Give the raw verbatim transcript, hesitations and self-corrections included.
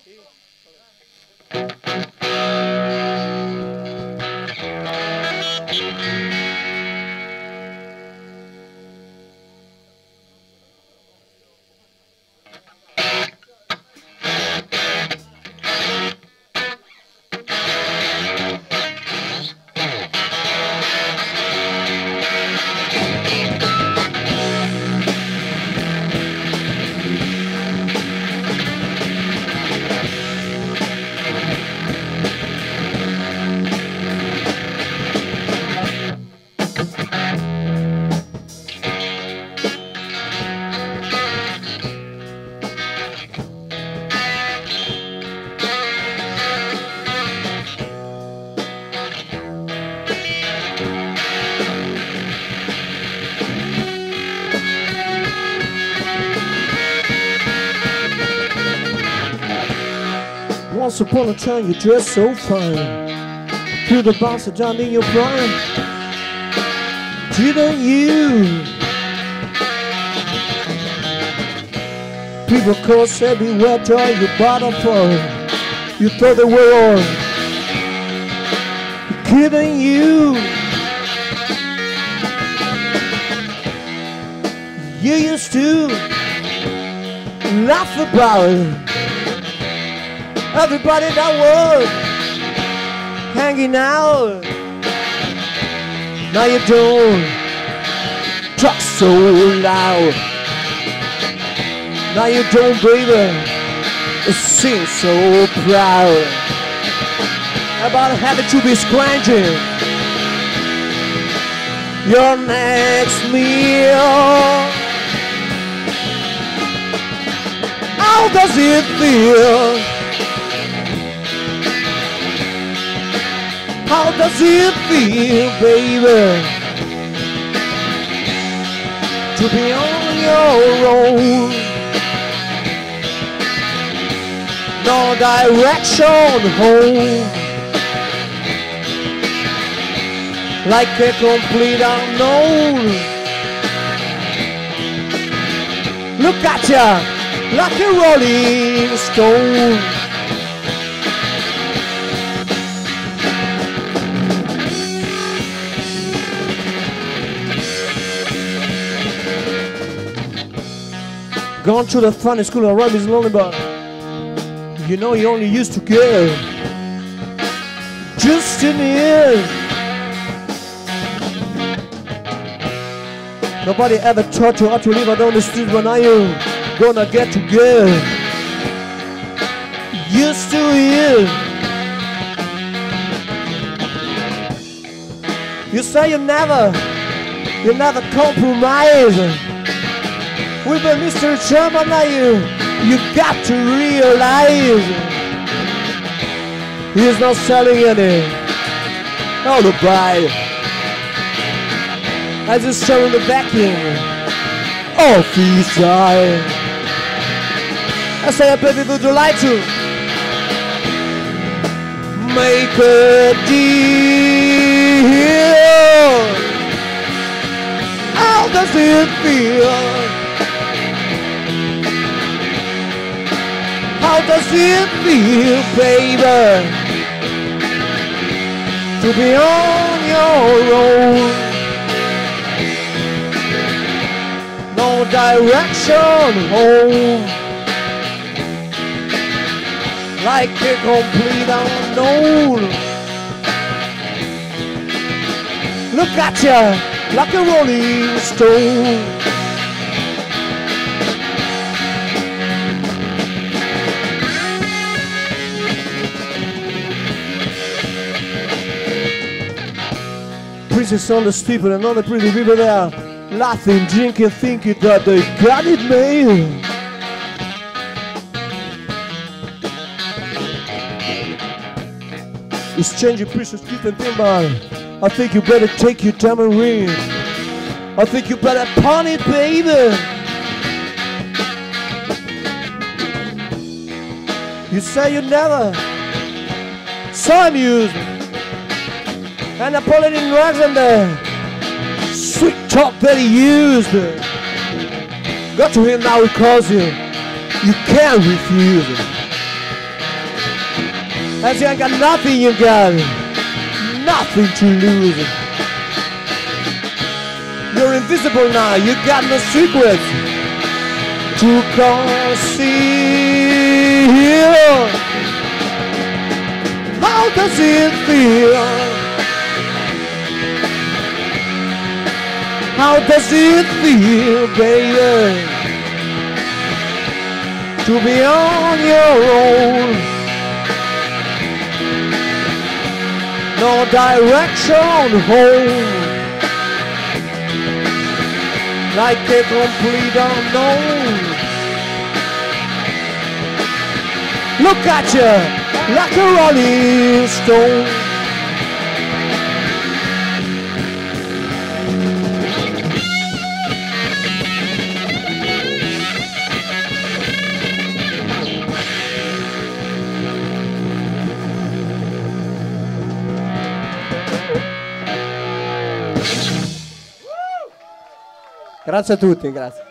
Once upon a time you dressed so fine, to the bouncer down in your prime, didn't you? People call said beware joy you bottom for. You thought they were all kidding you. You used to laugh about it. Everybody that was hanging out. Now you don't talk so loud. Now you don't, baby, sing so proud about having to be scrounging your next meal. How does it feel? How does it feel, baby, to be on your own? No direction home, like a complete unknown. Look at ya, like a rolling stone. Gone to the funny school of Robbie's lonely, but you know you only used to give just in the end. Nobody ever taught you how to live out on the street, but now you gonna get to give used to it. You say you never, you never compromise with a Mister Sherman, now you, you got to realize he's not selling any alibi as he's showing the backing of his side. I say, baby, would you like to make a deal? How does it feel? How does it feel, baby, to be on your own? No direction home, like a complete unknown. Look at ya, like a rolling stone. Princess on the steeple and all the pretty people there, laughing, drinking, thinking that they got it made. It's changing precious gift and timber. I think you better take your diamond ring. I think you better pawn it, baby. You say you never saw music and I put it in rags and the sweet talk that he used. Got to him now, he calls you. You can't refuse it. As you ain't got nothing, you got nothing to lose. You're invisible now, you got no secrets to conceal. How does it feel? How does it feel, baby, to be on your own? No direction home, like a complete unknown. Look at you, like a rolling stone. Grazie a tutti, grazie.